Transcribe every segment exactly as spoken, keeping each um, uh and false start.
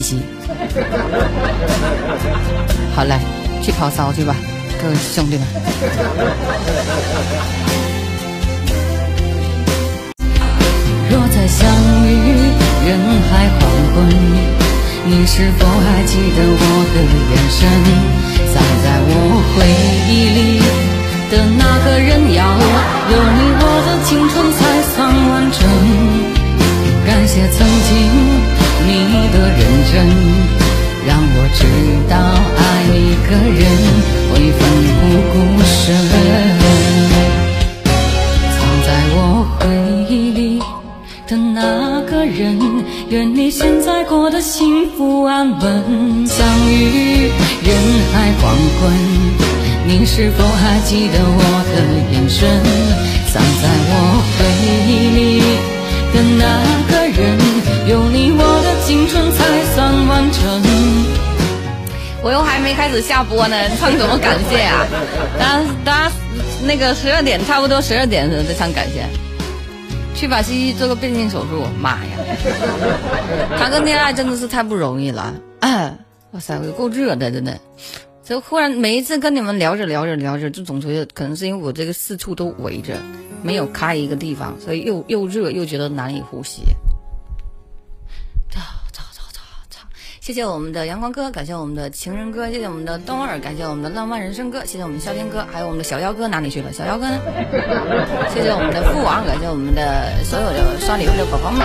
西。好嘞，去跑骚去吧，各位兄弟们。若再相遇人海黄昏，你是否还记得我的眼神？藏在我回忆里的那个人，要有你我的青春才算完整。感谢曾经你的认真，让我知道爱一个人会奋不顾身。藏在我回忆里的那个人，愿你现在过得幸福安稳。相遇人海黄昏，你是否还记得我的眼神？藏在我回忆里的那个人，有你我的青春才算完整。我又还没开始下播呢，唱什么感谢啊？大家大家那个十二点差不多十二点的再唱感谢。去把西西做个变性手术，妈呀！谈个恋爱真的是太不容易了，啊、哇塞，我够热的，真的。就忽然每一次跟你们聊着聊着聊着，就总觉得可能是因为我这个四处都围着，没有开一个地方，所以又又热又觉得难以呼吸。操操操操操！谢谢我们的阳光哥，感谢我们的情人哥，谢谢我们的东儿，感谢我们的浪漫人生哥，谢谢我们的萧天哥，还有我们的小妖哥哪里去了？小妖哥呢？谢谢我们的父王，感谢我们的所有的刷礼物的宝宝们。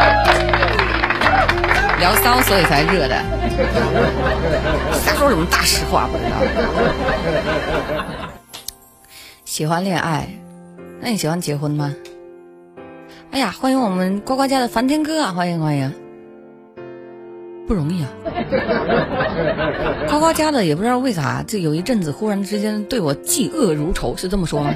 聊骚所以才热的，瞎说什么大实话不知道。喜欢恋爱，那你喜欢结婚吗？哎呀，欢迎我们呱呱家的梵天哥啊，欢迎欢迎。不容易啊，呱呱家的也不知道为啥，就有一阵子忽然之间对我嫉恶如仇，是这么说吗？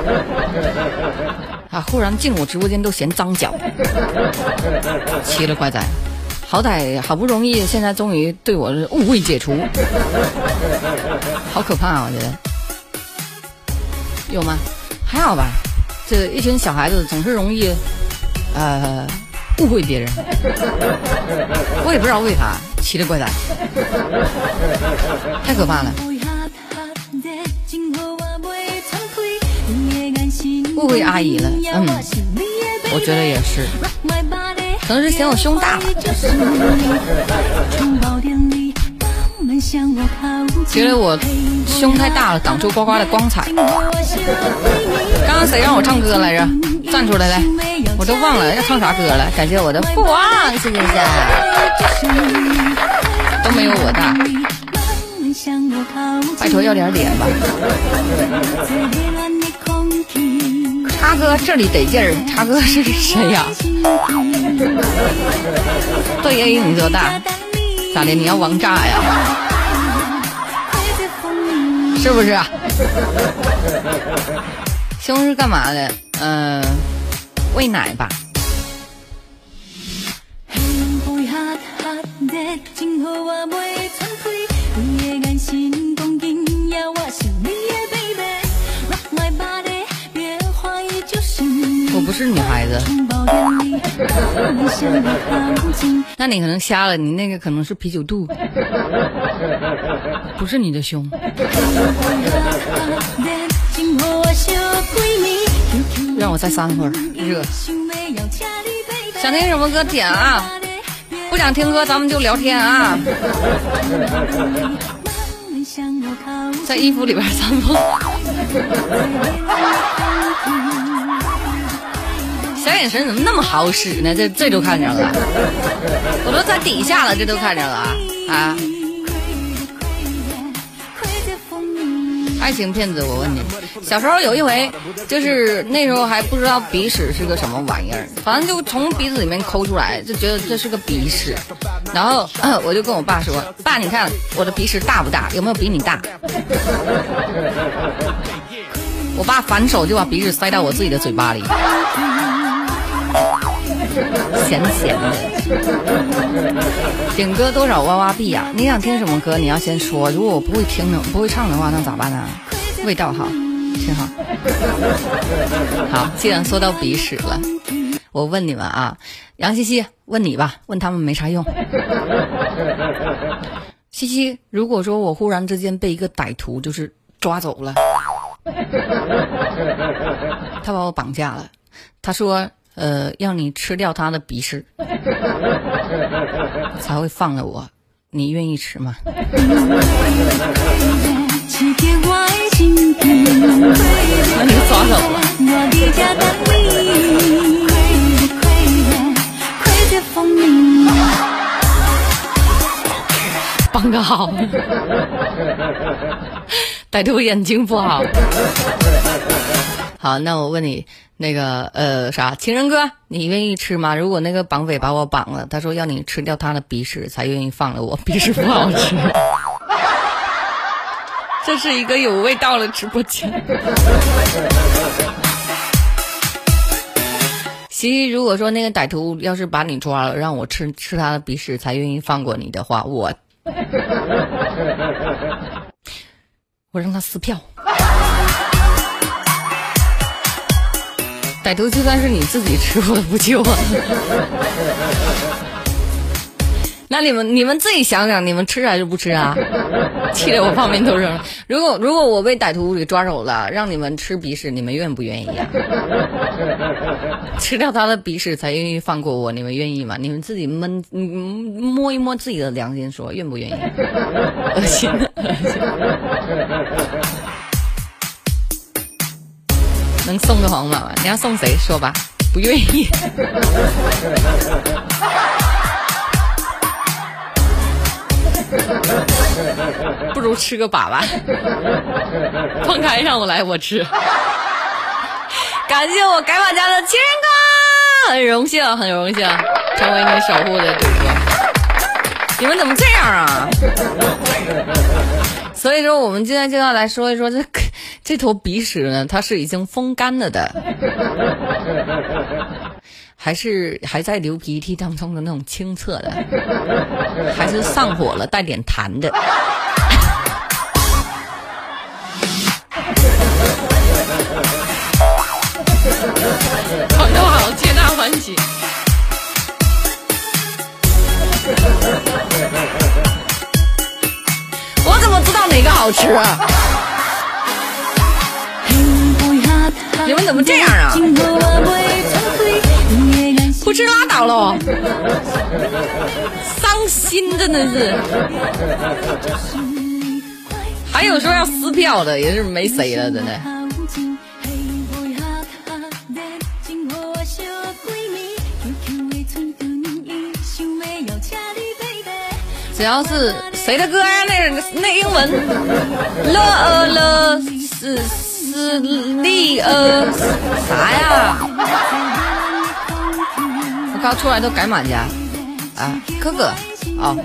啊，忽然进我直播间都嫌脏脚，奇了怪哉。好歹好不容易，现在终于对我的误会解除，好可怕啊！我觉得有吗？还好吧。这一群小孩子总是容易，呃，误会别人。我也不知道为啥，奇了怪哉，太可怕了。误会阿姨了，嗯，我觉得也是。可能是嫌我胸大了。觉得我胸太大了，挡住呱呱的光彩。刚刚谁让我唱歌来着？站出来来，我都忘了要唱啥歌了。感谢我的父王，谢谢谢，都没有我大。拜托要点脸吧。叉哥这里得劲儿，叉哥是谁呀？对 A 你多大？咋的？你要王炸呀？是不是啊？胸是干嘛的？嗯、呃，喂奶吧。我不是女孩子。那你可能瞎了，你那个可能是啤酒肚，不是你的胸。让我再三会儿，热。想听什么歌点啊？不想听歌咱们就聊天啊。在衣服里边散步。小眼神怎么那么好使呢？这这都看着了，我都在底下了，这都看着了啊！爱情骗子，我问你，小时候有一回，就是那时候还不知道鼻屎是个什么玩意儿，反正就从鼻子里面抠出来，就觉得这是个鼻屎，然后、呃、我就跟我爸说：“爸，你看我的鼻屎大不大？有没有比你大？”我爸反手就把鼻屎塞到我自己的嘴巴里。咸咸的。点歌多少哇哇币呀、啊？你想听什么歌？你要先说。如果我不会听的、不会唱的话，那咋办呢？味道好，挺好。好，既然说到鼻屎了， 我问你们啊，杨西西，问你吧，问他们没啥用。西西，如果说我忽然之间被一个歹徒就是抓走了，他把我绑架了，他说呃让你吃掉他的鼻屎才会放了我，你愿意吃吗？那你就抓走了。绑个好，歹徒眼睛不好。好，那我问你，那个呃啥，情人哥，你愿意吃吗？如果那个绑匪把我绑了，他说要你吃掉他的鼻屎才愿意放了我，鼻屎不好吃。这是一个有味道的直播间。其实如果说那个歹徒要是把你抓了，让我吃吃他的鼻屎才愿意放过你的话，我我让他撕票。歹徒就算是你自己吃，我都不救啊。那你们你们自己想想，你们吃还是不吃啊？气得我泡面都扔了。如果如果我被歹徒给抓走了，让你们吃鼻屎，你们愿不愿意啊？吃掉他的鼻屎才愿意放过我，你们愿意吗？你们自己闷摸一摸自己的良心，说愿不愿意？恶心，恶心。能送个黄马吗？你要送谁？说吧，不愿意。不如吃个粑粑，放开让我来，我吃。感谢我改马家的情人哥，很荣幸，很荣幸成为你守护的主播。你们怎么这样啊？所以说，我们今天就要来说一说这这坨鼻屎呢，它是已经风干了的，还是还在流鼻涕当中的那种清澈的，还是上火了带点痰的？好都好，皆大欢喜。我怎么知道哪个好吃啊？你们怎么这样啊？不吃拉倒了，伤心真的是。还有说要撕票的，也是没谁了，真的。只要是谁的歌啊？那那英文了呃了是是力呃啥呀？我刚出来都改满家啊，哥哥哦，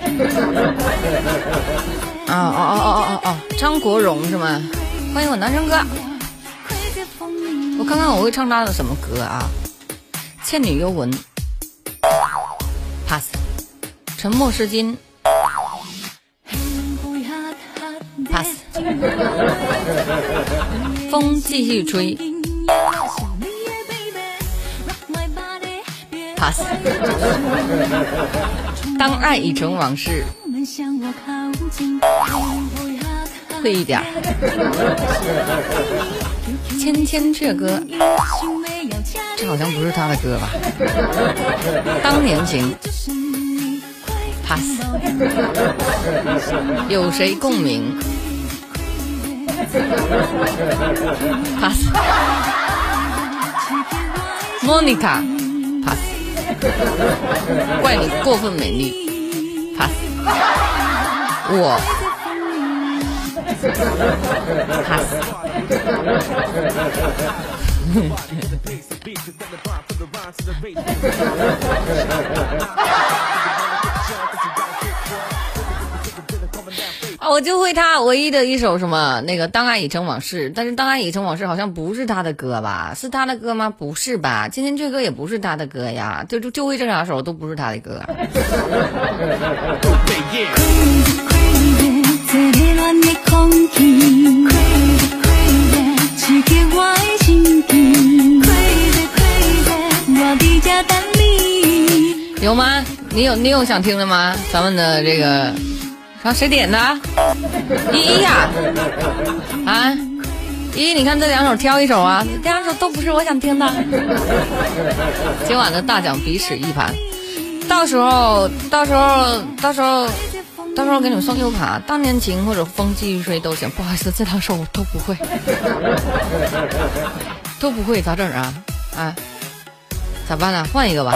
哦哦哦哦哦哦，张国荣是吗？欢迎我男生哥。我看看我会唱他的什么歌啊？倩女幽魂 pass， 沉默是金 pass， 风继续吹 pass， 当爱已成往事会一点。芊芊这歌，这好像不是他的歌吧？当年情 pass， 有谁共鸣 pass， Monica pass， 怪你过分美丽 pass， 我 pass。啊，我就会他唯一的一首什么那个当爱已成往事，但是当爱已成往事好像不是他的歌吧？是他的歌吗？不是吧？今天这歌也不是他的歌呀，就就就会这两首都不是他的歌。刺激我的神经 ，Crazy Crazy， 我伫这有吗？你有你有想听的吗？咱们的这个，啊，谁点的？依依呀，啊，依依，你看这两首挑一首啊，这两首都不是我想听的。今晚的大奖鼻屎一盘，到时候到时候到时候到时候给你们送 U 卡，当年情或者风继续吹都行。不好意思，这两首我都不会，都不会，咋整啊？啊？咋办呢？换一个吧。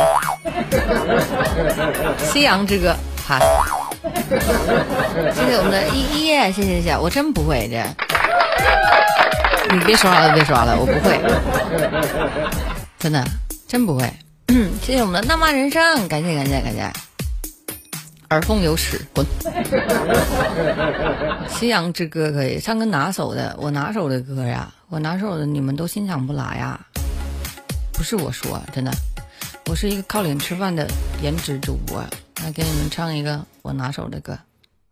夕阳之歌，好。谢谢我们的依依，谢谢谢谢，我真不会这。你别刷了，别刷了，我不会，真的真不会。谢谢我们的浪漫人生，感谢感谢感谢。耳风有屎，滚！夕阳之歌可以唱个拿手的，我拿手的歌呀，我拿手的你们都欣赏不来呀。不是我说，真的，我是一个靠脸吃饭的颜值主播，来给你们唱一个我拿手的歌。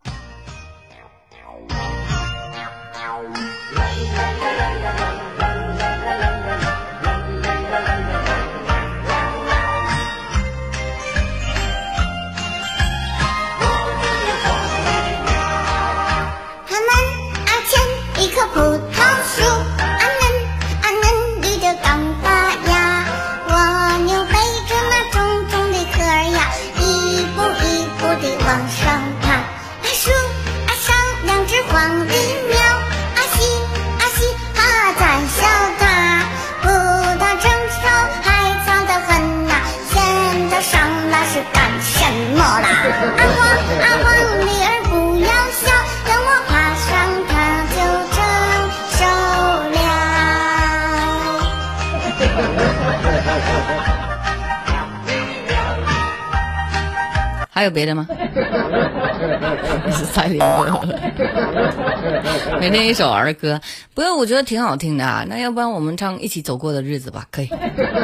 他们啊牵一棵葡萄树，啊嫩啊嫩绿的刚发芽，蜗牛背着那重重的壳呀，一步一步地往上爬。啊树啊上两只黄鹂鸟，啊嘻啊嘻哈在笑它。葡萄成熟还早得很呐，现在上来是干什么啦？啊黄啊黄鹂儿不要笑，等我爬上它就成熟了。 还有别的吗？是蔡林哥，每天一首儿歌，不过我觉得挺好听的啊。那要不然我们唱《一起走过的日子》吧，可以。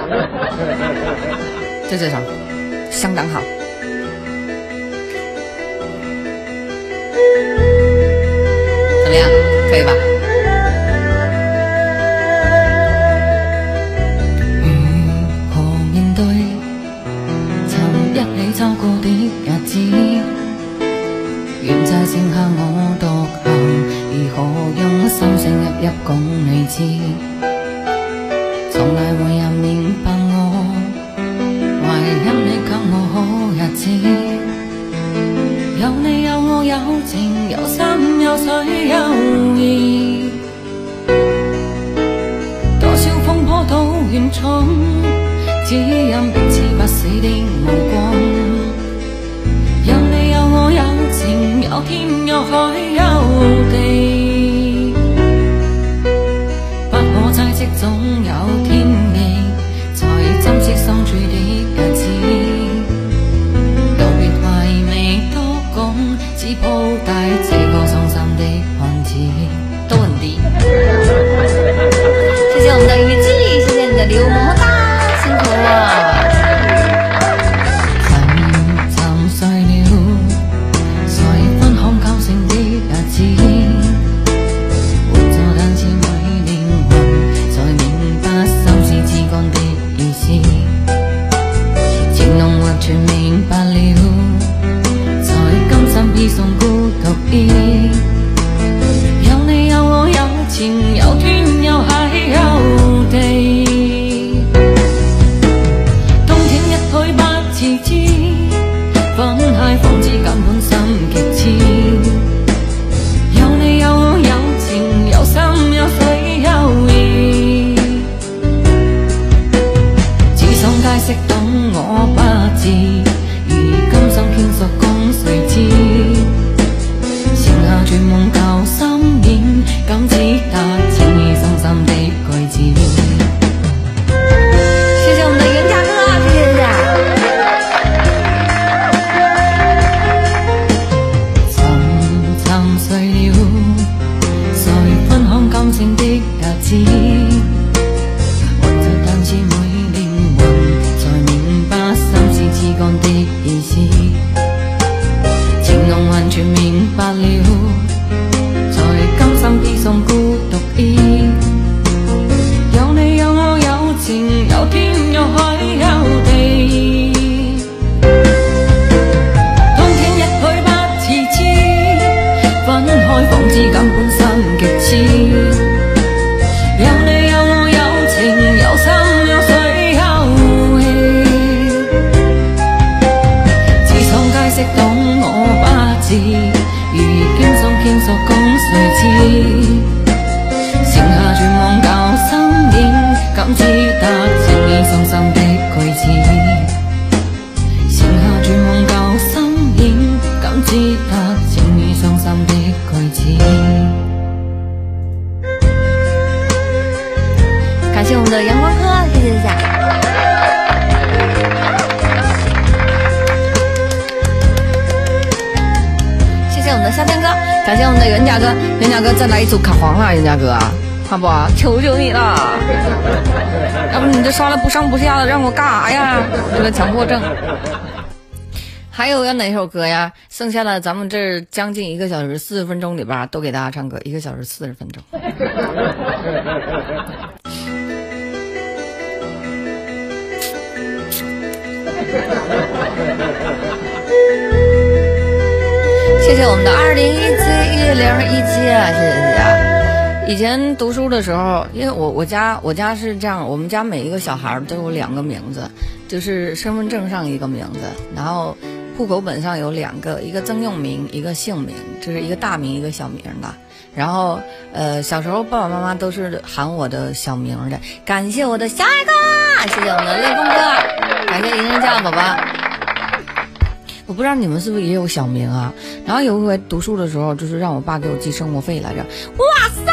就这首，相当好。怎么样？可以吧？如何面對尋一起走過的日子？願再剩下我獨行，如何用心聲一一講你知？從來沒人明白我，懷念你給我好日子。有你有我有情有山有水有義，多少風波都願闖，只因彼此不死的目光。有你有我有情有天有海有地，不可猜測總有天意，才珍惜相處的日子。道別還未多講，只鋪帶這個傷心的漢子。都很低。謝謝我們的雨季，謝謝你的禮物，麼麼噠，辛苦了。全明白了，才甘心披送孤獨衣。有你有我有情有天有海有地，冬天一去不自知，分開方知根本心極痴。有你有我有情有心有水有義，只想解釋懂我不知，如今心傾訴講誰知？剩下絕夢舊心演，感只得淺意深深的句子。謝謝我們的袁家哥，謝謝謝謝。沉沉睡了，誰分享感情的日子？混着但似每靈魂，才明白心事至乾的意思。情濃還全明白了，才甘心披送孤獨衣。有你有我有情有天有海有地。 气，有你有我有情有心有水有味。自從解釋懂我八字，如肩手牽手共誰似，剩下絕望舊身影，感知得情意傷心的句子，剩下絕望舊身影，感知得情意傷心的句子。 感謝我們的陽光哥，謝謝一下。謝謝我們的夏天哥，感謝我們的袁家哥，袁家哥再來一組卡皇了，袁家哥，好不好？求求你了，要不你這刷了不上不下的，讓我幹啥呀？這個強迫症。還有要哪首歌呀？剩下的咱們這將近一個小時四十分鐘裡邊都給大家唱歌，一個小時四十分鐘。謝謝我們的二零一七一零一七，謝謝大家。以前讀書的時候，因為我我家我家是這樣，我們家每一個小孩都有兩個名字，就是身份證上一個名字，然後戶口本上有兩個，一個曾用名，一個姓名，就是一個大名一個小名的。然後呃小時候爸爸媽媽都是喊我的小名的。感謝我的小愛哥，謝謝我們的烈風哥，感謝銀人家的寶寶。我不知道你們是不是也有小名啊？然後有一回讀書的時候，就是讓我爸給我寄生活費來着。哇塞！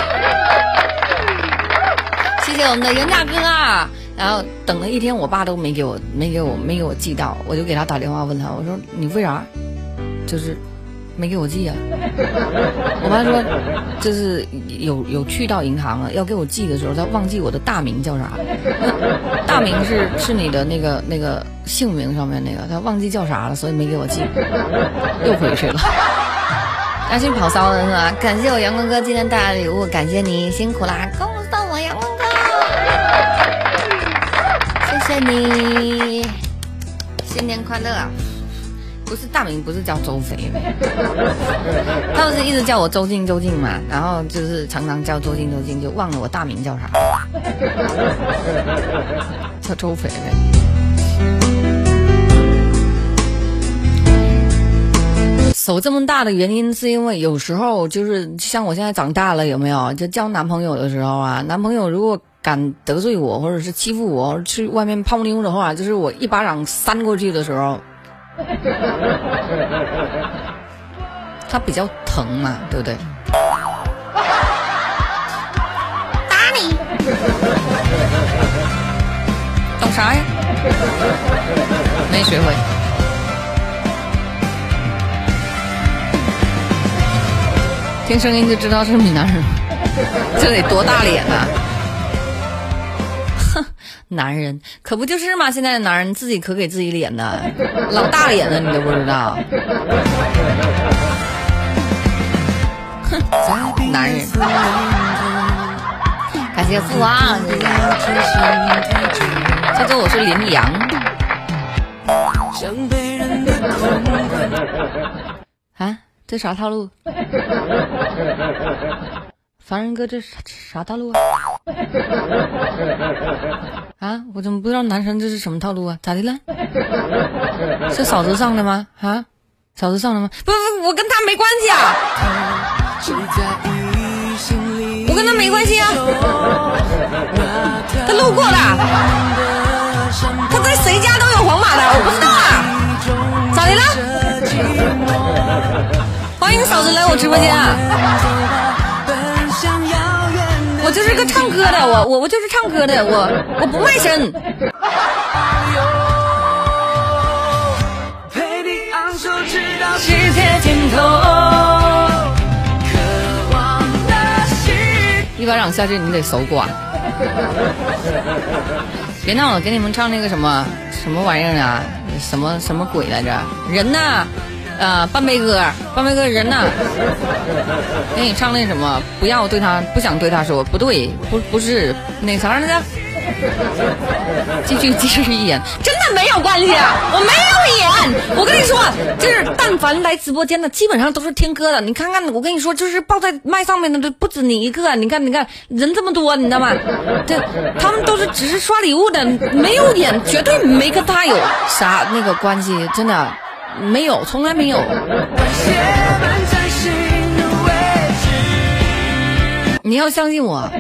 謝謝我們的袁大哥啊！然後等了一天，我爸都沒給我，沒給我，沒給我寄到，我就給他打電話問他，我說你為啥，就是沒給我寄啊？我爸說，就是有有去到銀行了，要給我寄的時候，他忘記我的大名叫啥，大名是是你的那個那個姓名上面那個，他忘記叫啥了，所以沒給我寄，又回去了。要去跑騷的是吧？感謝我陽光哥今天帶來的禮物，感謝你辛苦啦，恭喜我陽光哥。謝謝你，新年快樂啊！不是大名，不是叫周肥，他们是一直叫我周静周静嘛，然後就是常常叫周靜周靜，就忘了我大名叫啥，叫周肥呗。手這麼大的原因是因為有時候就是像我現在長大了，有沒有就交男朋友的時候啊，男朋友如果敢得罪我或者是欺負我，去外面泡妞的話，就是我一巴掌扇過去的時候，他比較疼嘛，對不對？ 打你！ 懂啥呀？没學會。聽聲音就知道是閩南人，這得多大臉啊！哼，男人可不就是嘛？現在的男人自己可給自己臉的，老大臉了，你都不知道。哼，男人。感謝父王，謝謝。這周我是羚羊。啊，這啥套路？凡人哥，這啥啥套路啊？啊，我怎麼不知道男神這是什麼套路啊？咋的了？是嫂子上的嗎？啊，嫂子上的嗎？不不，我跟他沒關係啊，我跟他沒關係啊，他路過的，他在誰家都有黃碼的，我不知道啊，咋的了？歡迎嫂子來我直播間啊！我就是個唱歌的，我我我就是唱歌的，我我不賣身。世界盡頭，一巴掌下去你得手刮。別鬧了，給你們唱那個什麼什麼玩意兒啊，什麼什麼鬼來着？人吶！啊，半杯哥，半杯哥人呢？给你唱那什么，不要对他，不想对他说，不对，不不是那啥来着？ 继续继续演，真的没有关系啊，我没有演。我跟你说，就是但凡来直播间的，基本上都是听歌的。你看看，我跟你说，就是抱在麦上面的，都不止你一个。你看，你看人这么多，你知道吗？这他们都是只是刷礼物的，没有演，绝对没跟他有啥那个关系，真的没有，从来没有。你要相信我。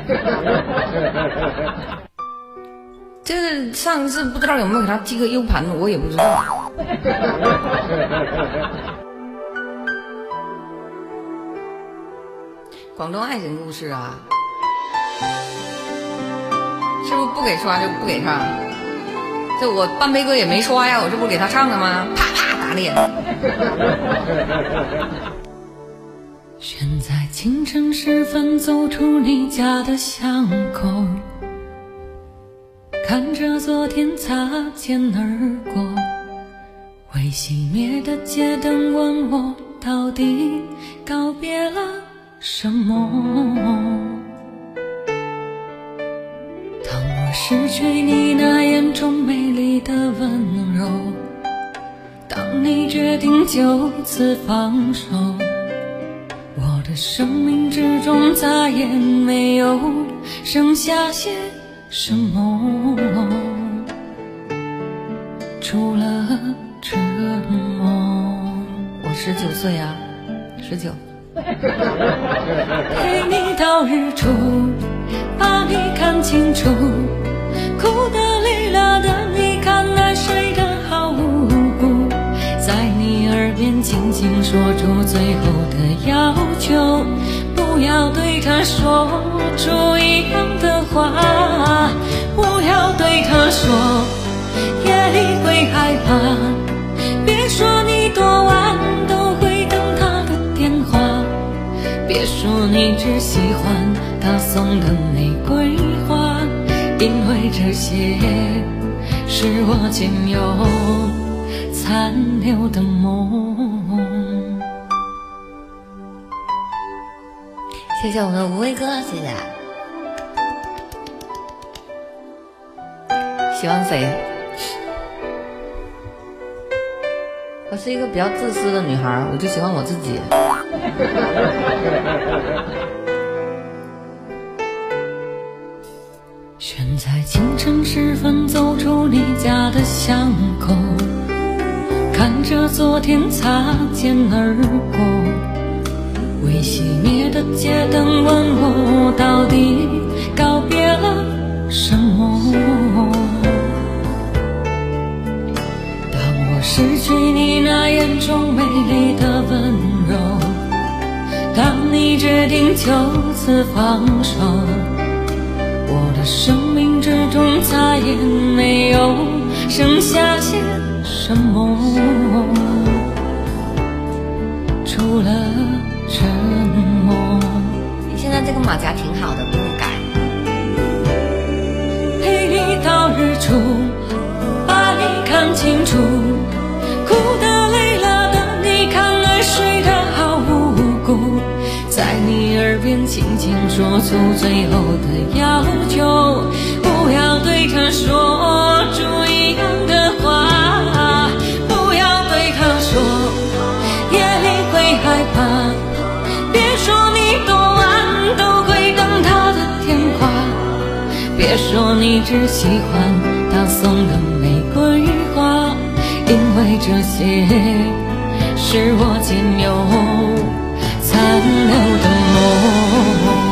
就是上次不知道有没有给他寄个 U 盘，我也不知道。广东爱情故事啊，是不是不给刷就不给唱？这我半杯歌也没刷呀，我这不给他唱的吗？啪啪打脸。 选在清晨时分走出你家的巷口，看着昨天擦肩而过，未熄灭的街灯问我到底告别了什么。当我失去你那眼中美丽的温柔，当你决定就此放手，我的生命之中再也没有剩下些什么，除了沉默。 我十九岁啊，十九。 陪你到日出，把你看清楚，哭得累了的你看来睡得好无辜，在你耳边轻轻说出最后的要求，不要对他说出一样的话，不要对他说夜里会害怕，别说你多晚都会等他的电话，别说你只喜欢他送的玫瑰花，因为这些是我仅有残留的梦。 谢谢我们的无畏哥，谢谢。喜欢谁？我是一个比较自私的女孩，我就喜欢我自己。 选在清晨时分走出你家的巷口，看着昨天擦肩而过，未熄灭的街灯问我到底告别了什么。当我失去你那眼中美丽的温柔，当你决定就此放手，我的生命之中再也没有剩下些什么，除了沉默。 你现在这个马甲挺好的，不用改。 陪你到日出，把你看清楚，哭得累了的你看来睡得好无辜，在你耳边轻轻说出最后的要求，不要对他说出一样的话，不要对他说夜里会害怕，别说你多晚都会等他的电话，别说你只喜欢他送的玫瑰花，因为这些是我仅有残留的梦。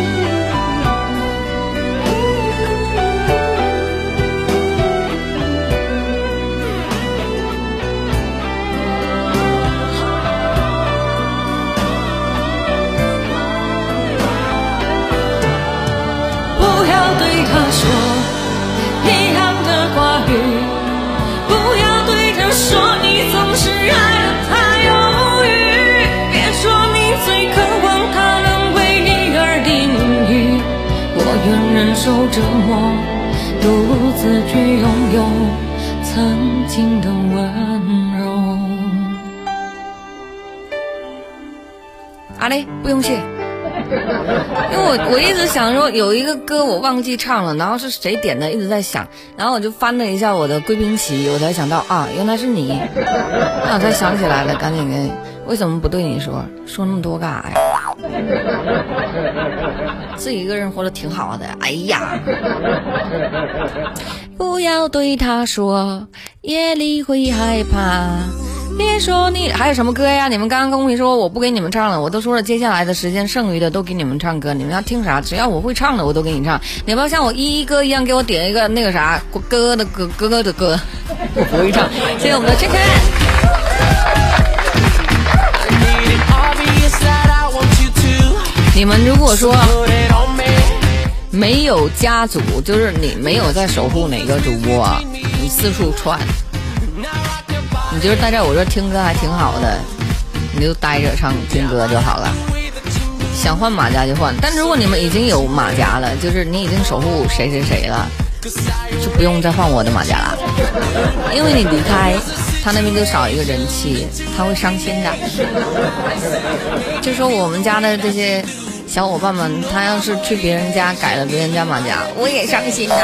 不要对他说一样的话语，不要对他说你总是爱得太犹豫，别说你最渴望他能为你而淋雨，我愿忍受折磨，独自去拥有曾经的温柔。 阿雷，不用谢。 因为我我一直想说有一个歌我忘记唱了，然后是谁点的，一直在想，然后我就翻了一下我的贵宾席，我才想到啊，原来是你，那我才想起来了，赶紧给，为什么不对你说，说那么多干啥呀？自己一个人活得挺好的，哎呀，不要对他说，夜里会害怕。别说你还有什么歌呀？你们刚刚公屏说我不给你们唱了，我都说了接下来的时间剩余的都给你们唱歌，你们要听啥？只要我会唱的我都给你唱，你不要像我一一哥一样给我点一个那个啥哥的歌哥哥的歌，我不会唱。谢谢我们的 Chicken。你们如果说没有家族，就是你没有在守护哪个主播，你四处窜。你就是待在我这听歌还挺好的，你就待着唱听歌就好了，想换马甲就换。但如果你们已经有马甲了，就是你已经守护谁谁谁了，就不用再换我的马甲了，因为你离开他那边就少一个人气，他会伤心的。就说我们家的这些小伙伴们，他要是去别人家改了别人家马甲，我也伤心的，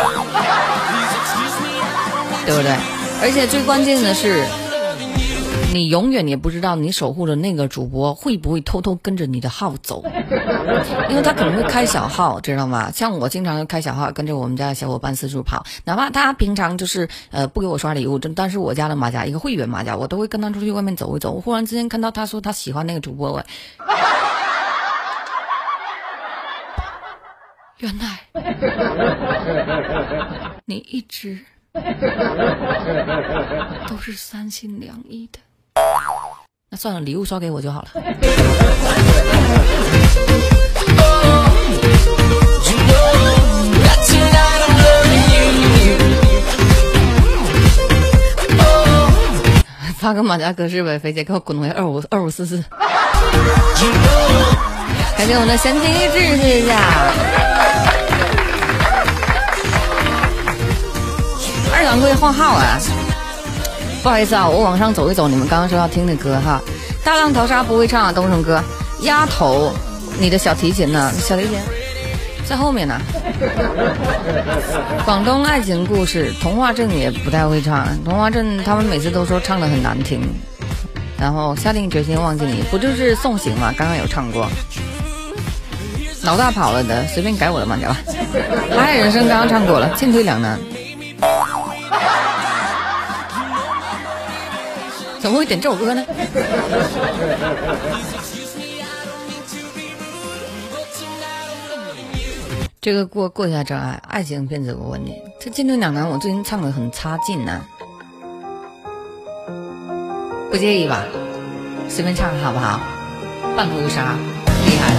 对不对？而且最关键的是，你永远也不知道你守护的那个主播会不会偷偷跟着你的号走，因为他可能会开小号，知道吗？像我经常开小号跟着我们家的小伙伴四处跑，哪怕他平常就是呃不给我刷礼物，但是我家的马甲一个会员马甲，我都会跟他出去外面走一走。我忽然之间看到他说他喜欢那个主播，我原来你一直都是三心两意的。那算了，礼物刷给我就好了。发个马甲格式呗，肥姐给我滚回二五二五四四。感谢我们的神经一致，谢谢。二两可以换号啊。不好意思啊，我往上走一走，你们刚刚说要听的歌哈。大浪淘沙不会唱啊，东城歌。丫头，你的小提琴呢？小提琴在后面呢。广东爱情故事，童话镇也不太会唱。童话镇他们每次都说唱得很难听。然后下定决心忘记你，不就是送行吗？刚刚有唱过。老大跑了的，随便改我的马甲吧。海海人生刚刚唱过了，进退两难。怎么会点这首歌呢？这个过过一下障碍，爱情骗子，我问你，这进退两难，我最近唱的很差劲呢、啊，不介意吧？随便唱好不好？半途杀，厉害了。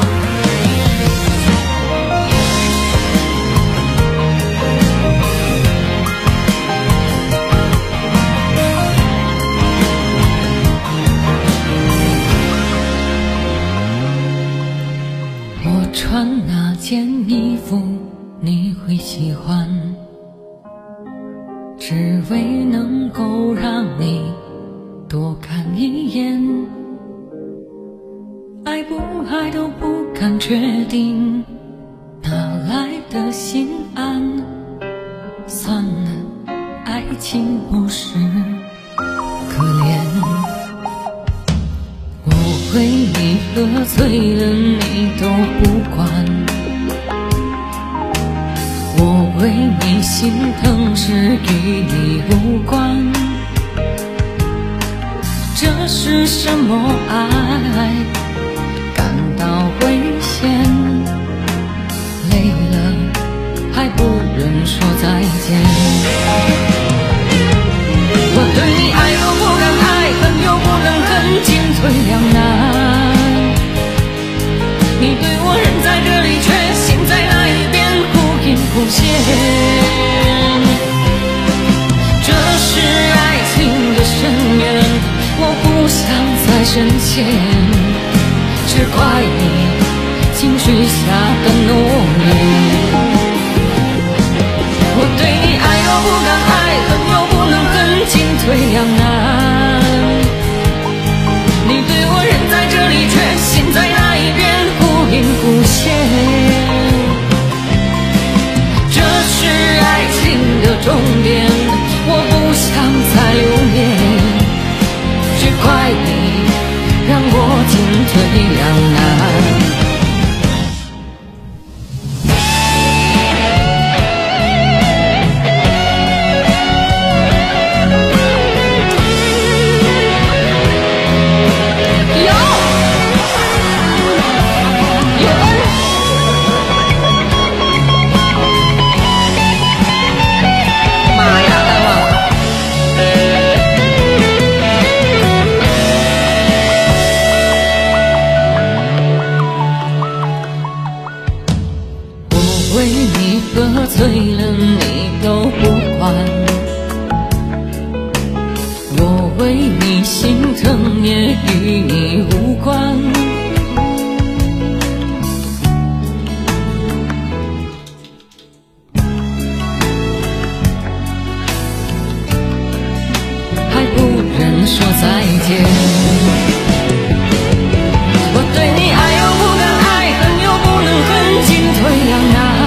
穿那件衣服你会喜欢，只为能够让你多看一眼，爱不爱都不敢决定，哪来的心安？算了，爱情不是可怜，我为你喝醉了你都不管，我为你心疼是与你无关，这是什么爱？感到危险，累了还不忍说再见，我对你爱又不敢爱，恨又不能恨，进退两难，你对我人在这里，却心在那一边，忽隐忽现，这是爱情的深渊，我不想再深陷，只怪你情绪下的诺言，我对你爱又不敢爱，恨又不能恨，进退两难，你对我人在这里，却心在那一边，忽隐退两难。喝醉了你都不管，我为你心疼也与你无关。还不忍说再见，我对你爱又不敢爱，恨又不能恨，进退两难。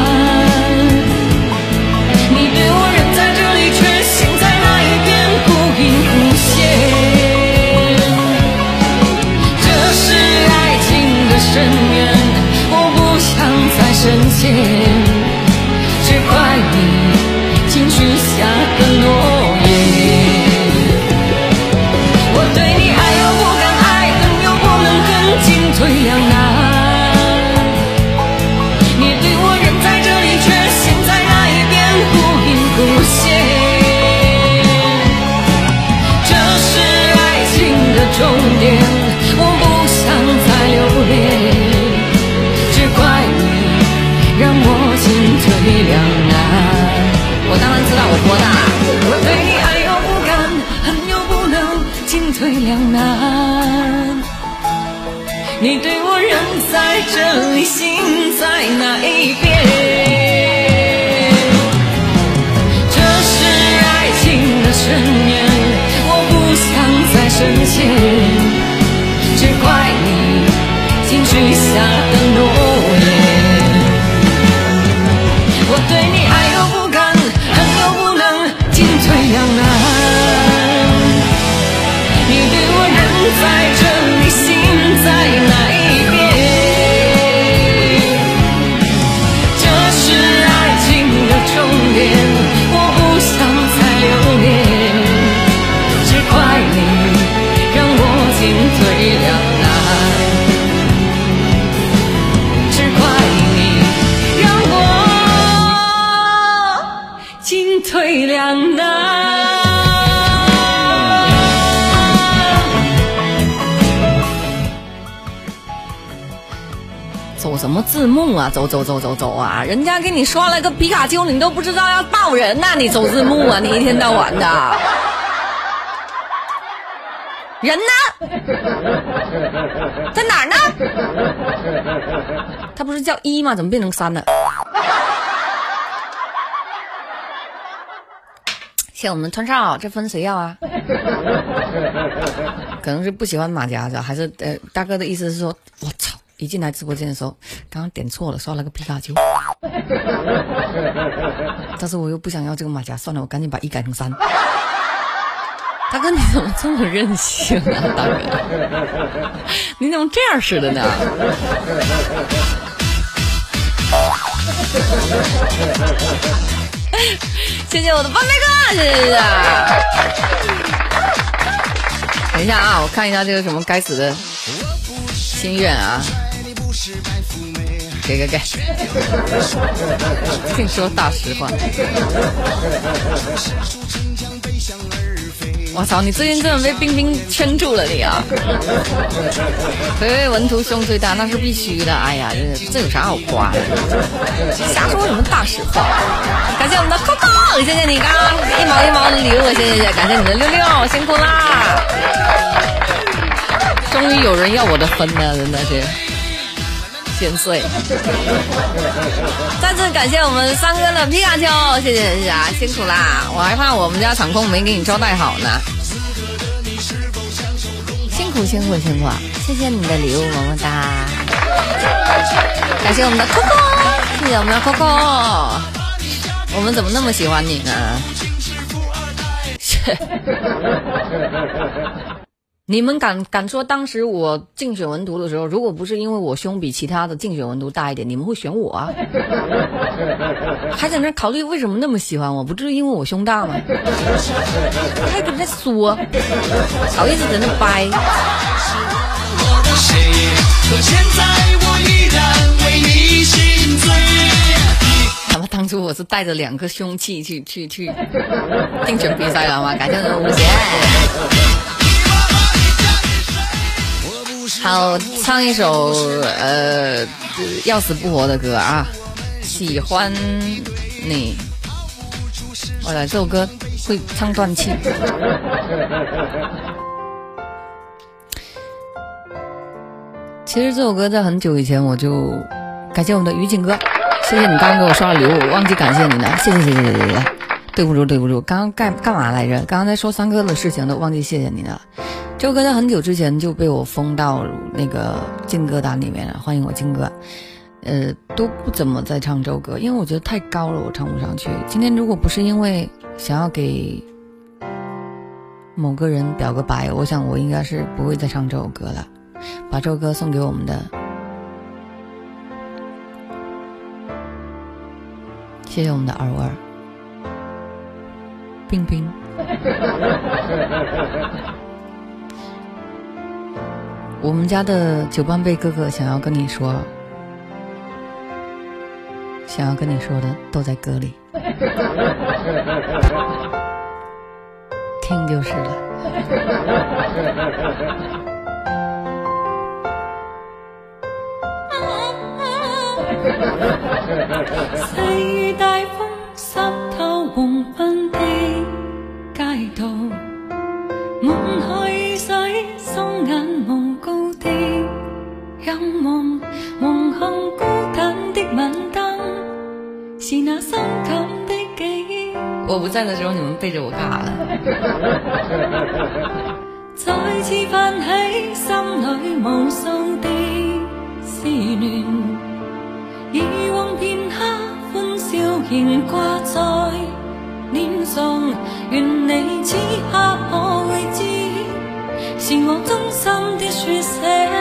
深陷，只怪你情绪下的诺言。我对你爱又不敢爱，恨又不能恨，进退两难。你对我人在这里，却心在那一边，忽隐忽现。这是爱情的终点，我不想再留恋。只怪你让我进退两难。我当然知道我多大，我对你爱又不敢，恨又不能，进退两难。你对我人在这里，心在那一边。这是爱情的深渊，我不想再深陷。只怪你情绪下的诺言。我对你爱又不敢，恨又不能，进退两难。你对我人在这里，心在哪一边？这是爱情的终点，我不想再留恋。只怪你让我进退两难。只怪你让我进退两难。走什么字幕啊？走走走走走啊！人家给你刷了个皮卡丘，你都不知道要抱人呐、啊！你走字幕啊！你一天到晚的，人呢？在哪儿呢？他不是叫一吗？怎么变成三了？谢谢我们川少，这分谁要啊？可能是不喜欢马甲的，还是呃大哥的意思是说，我操！一进来直播间的时候，刚刚点错了，刷了个皮卡丘。但是我又不想要这个马甲，算了，我赶紧把一改成三。大哥，你怎么这么任性啊，大哥？你怎么这样似的呢？谢谢我的半杯哥，谢谢谢谢。等一下啊，我看一下这个什么该死的心愿啊！给给给！净说大实话。我操，你最近真的被冰冰圈住了你啊！回味文图胸最大，那是必须的。哎呀，这这有啥好夸的？瞎说什么大实话？感谢我们的 Coco， 谢谢你刚刚一毛一毛的礼物，谢谢谢谢，感谢你的六六，辛苦啦！终于有人要我的分了，真的是千岁！再次感谢我们三哥的皮卡丘，谢谢谢谢啊，辛苦啦！我还怕我们家场控没给你招待好呢，辛苦辛苦辛苦！谢谢你的礼物，么么哒！感谢我们的 Coco， 谢谢我们的 Coco， 我们怎么那么喜欢你呢？ 你们敢敢说当时我竞选文图的时候，如果不是因为我胸比其他的竞选文图大一点，你们会选我啊？还在那考虑为什么那么喜欢我？不就是因为我胸大吗？还跟那说，好意思在那掰。他们当初我是带着两颗凶器去去去竞选比赛了吗？感谢你们无限。好，唱一首呃要死不活的歌啊，喜欢你。我来，这首歌会唱断气。其实这首歌在很久以前我就感谢我们的于景哥，谢谢你刚刚给我刷了礼物，我忘记感谢你了，谢谢谢谢谢谢谢谢，对不住对不住，刚刚干干嘛来着？刚刚在说三哥的事情都忘记谢谢你了。这首歌在很久之前就被我封到那个劲歌单里面了，欢迎我劲哥。呃，都不怎么在唱这首歌，因为我觉得太高了，我唱不上去。今天如果不是因为想要给某个人表个白，我想我应该是不会再唱这首歌了。把这首歌送给我们的，谢谢我们的二五二，冰冰。我们家的九班贝哥哥想要跟你说，想要跟你说的都在歌里，听就是了。 細雨大風濕透黃昏的街道，滿海雨水雙眼無高的仰望，望向孤單的晚燈，是那傷感的記憶。 我不在的時候，你們背着我幹啥了？ 再次泛起心裏無數的思念。以往片刻歡笑仍掛在臉上，願你此刻可會知，是我衷心的說聲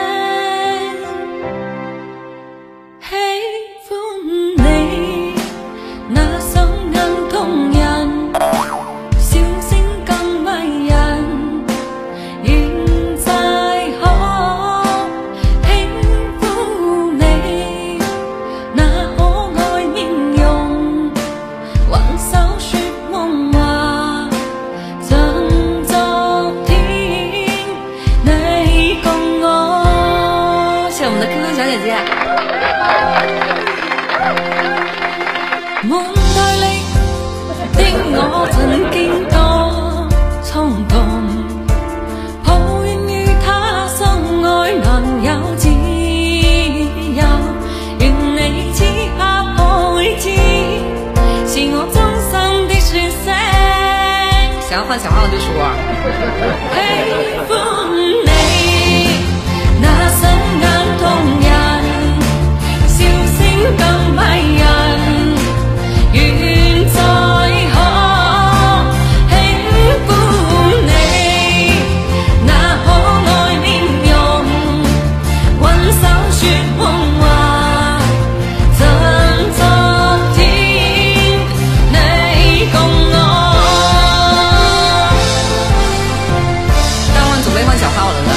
喜歡你。那雙眼動人，笑聲更迷人，現在可輕撫你。那可愛面容，挽手說夢話，像昨天你共我。 謝謝我們的 Q Q 小姐姐。 滿帶力的我曾經多衝動，抱怨與他相愛難有自由，願你此刻可會知，是我衷心的說聲想要換小號就說喜歡你。那雙眼動人，笑聲更迷人，願再可輕撫你。那可愛面容，挽手說夢話，像昨天你共我。 當晚準備換小號了呢。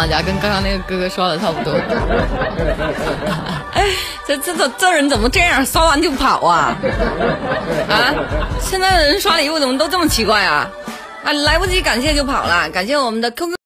大家，跟刚刚那个哥哥刷的差不多。这这这这人怎么这样，刷完就跑啊？啊！现在的人刷礼物怎么都这么奇怪啊？啊，来不及感谢就跑了，感谢我们的 Q Q。